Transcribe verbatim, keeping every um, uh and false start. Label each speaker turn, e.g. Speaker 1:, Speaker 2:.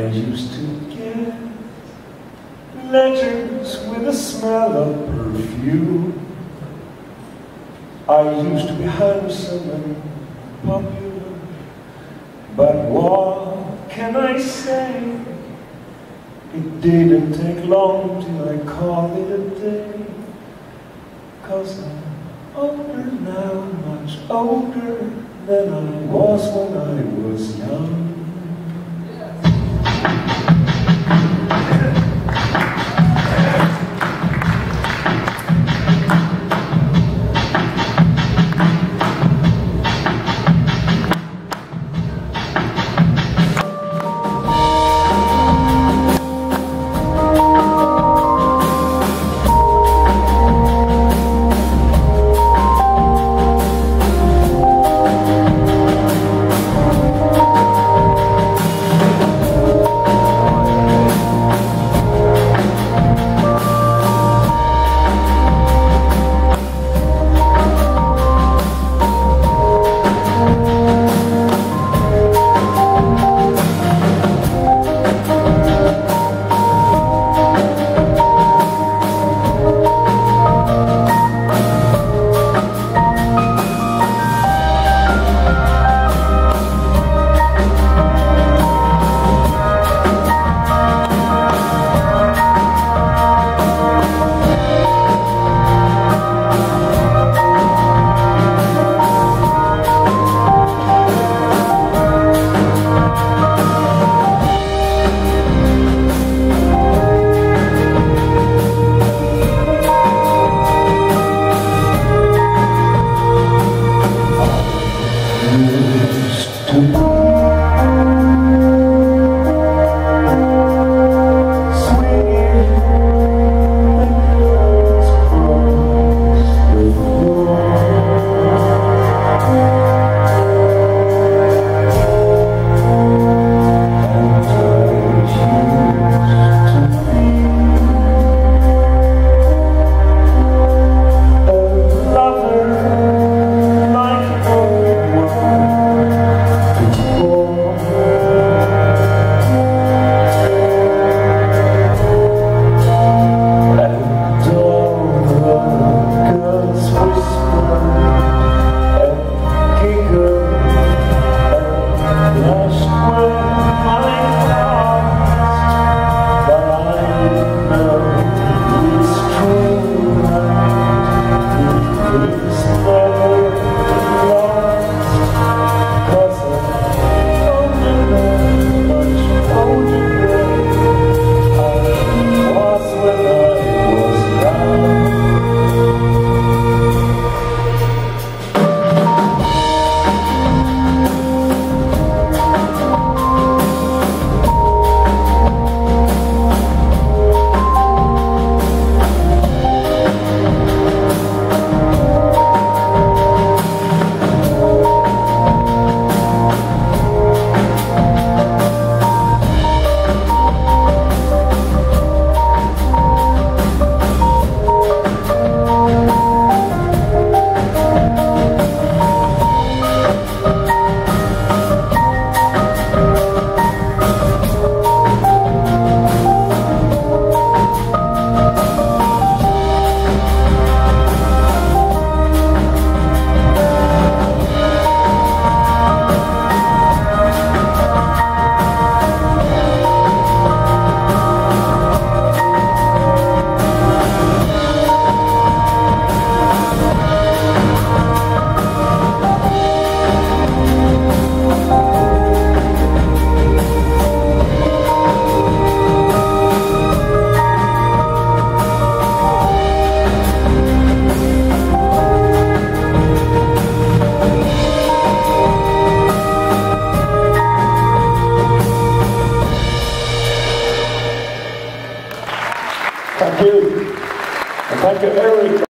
Speaker 1: used to get letters with a smell of perfume. I used to be handsome and popular, but what can I say? It didn't take long till I called it a day. 'Cause I'm older now, much older than I was when I was young.
Speaker 2: Thank you. And thank you, Eric.